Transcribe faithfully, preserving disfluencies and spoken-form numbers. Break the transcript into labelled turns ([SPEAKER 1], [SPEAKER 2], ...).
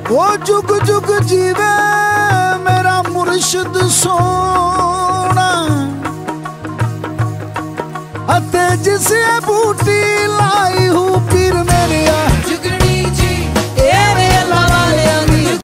[SPEAKER 1] वो जुग जुग जीवे मेरा मुर्शिद सोना। अते जिसे बूटी लाई हूँ पीर